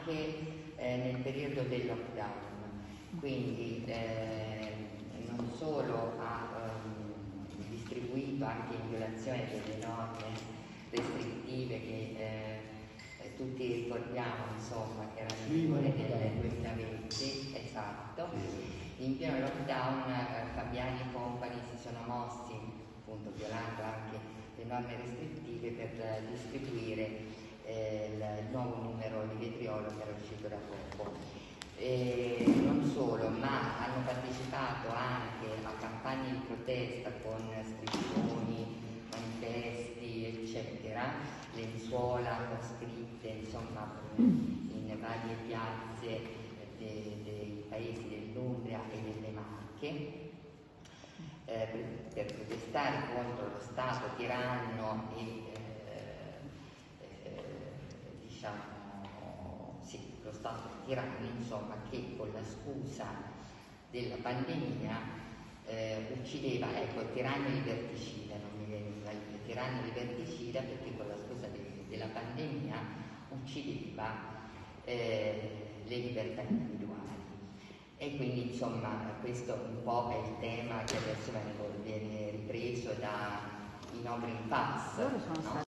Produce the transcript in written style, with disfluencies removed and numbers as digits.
anche nel periodo del lockdown, quindi non solo ha distribuito anche in violazione delle norme restrittive che tutti ricordiamo, insomma, che erano in vigore nel 2020, esatto. In pieno lockdown Fabiani e compagni si sono mossi, appunto violando anche le norme restrittive, per distribuire il nuovo numero di vetriolo che era uscito da poco. Non solo, ma hanno partecipato anche a campagne di protesta con scrizioni, manifesti, eccetera, lenzuola con scritte, insomma, in varie piazze dei paesi dell'Umbria e delle Marche, per protestare contro lo Stato tiranno e lo Stato tiranno, insomma, che con la scusa della pandemia uccideva, ecco, tiranno e liberticida, non mi viene da dire, tiranno e liberticida perché con la scusa della pandemia uccideva le libertà individuali. E quindi, insomma, questo un po' è il tema che adesso viene ripreso dai No Green Pass, no?